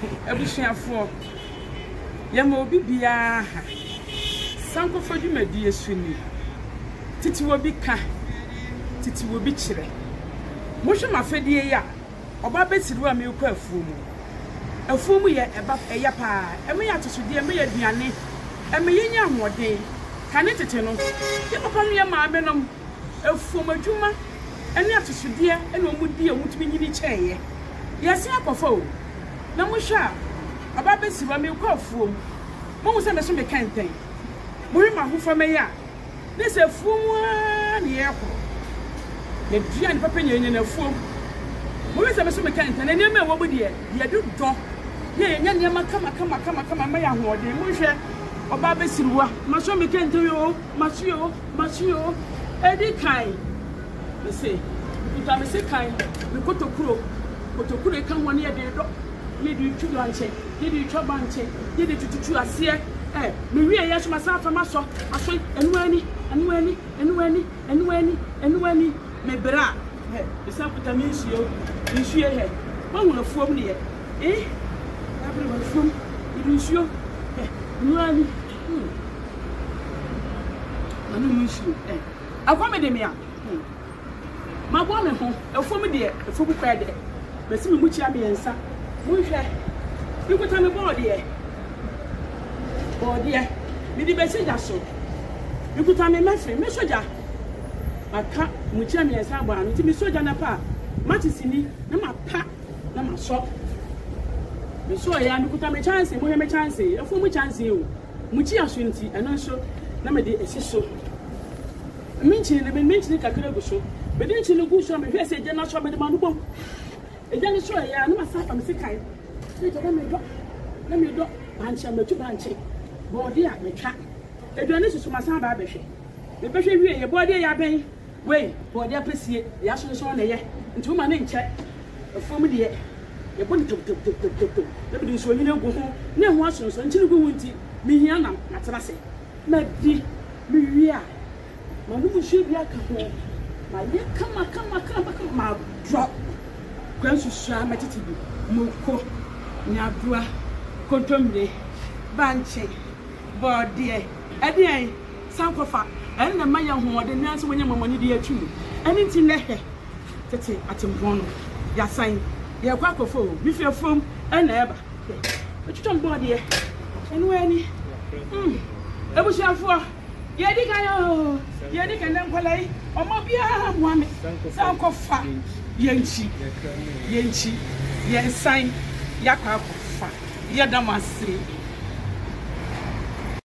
Ebusuafo yɛma obi bia Sankofa dwumadi esuni titi wo bi ka titi wo bi kyerɛ mohwe mafedie ya oba besiru a me kɔ afuomu yɛ eba ɛya pa ɛme ya tosodie ɛme ya duane ɛme yenya ahode kane tete no yɛ papa no yɛ maame nom afuomu adwuma ɛne atosodie ɛna omudi omutumi nyini kyɛɛ yɛse akɔfa o na mohwe a oba besiru a me kɔ afuomu mo se me so me kanten mo ri ma hofa me ya ne se afuomu a ne yɛ kɔ ne duane papa nyanya na afuomu mo se me so me kanten na ne ma wo bodi ye du do ye nya ma kama ma ya hoode mo hwɛ oba besiruwa ma so me kanten yo ma suyo edi kai me se uta me se kai me kotokuro e kan woni ye de do ye di tudu anche ye di choba anche ye di tutu ase me wi ye so masafa maso aso enuani me bra me sa puta me nsuo he ma hu afuom ne ye abri wa afuom nsuo enuani anu nsuo akwa me de me a ma gwa me ho afuom de afuom kwa de me se me mu chia me yensa mu hwe ikuta me body me di be seja so ikuta me mefre me soja aka mu chia me yensa agba no ti me soja na pa matisini na ma pa na ma so me so ya me kuta me chance mo he me chance afu mu chance o mu chia so nti eno so na me de esiso minchi kakra go so me de nchi ne gu so me hwe se je na so me de manu bom ejani so ya na masafa me se kai se je na me do banche metu banche body a me twa eduane susu masan ba behwe me behwe wie ye body ya ben we body apesie ya so so na ye nti uma ne nche afom de ye boni top na bi so nyina gu ho na ho aso so nchi gu wunti me hia na atena se na di me wie a ma no hwe bi aka ho ma ye kama ma drop kwan susu a matiti bi moko nyabua kontomre banche body edi Sankofa en na maya ho de nanso wonya mamani de atwu eni nti ne he tete atempon no ya san ye kwa kofo bi fiafom en na eba etwutom body enu ani ebusuafo ye di kan na nkwalai omo bia moame Sankofa yenchi ye san ya kwa kofa ye damase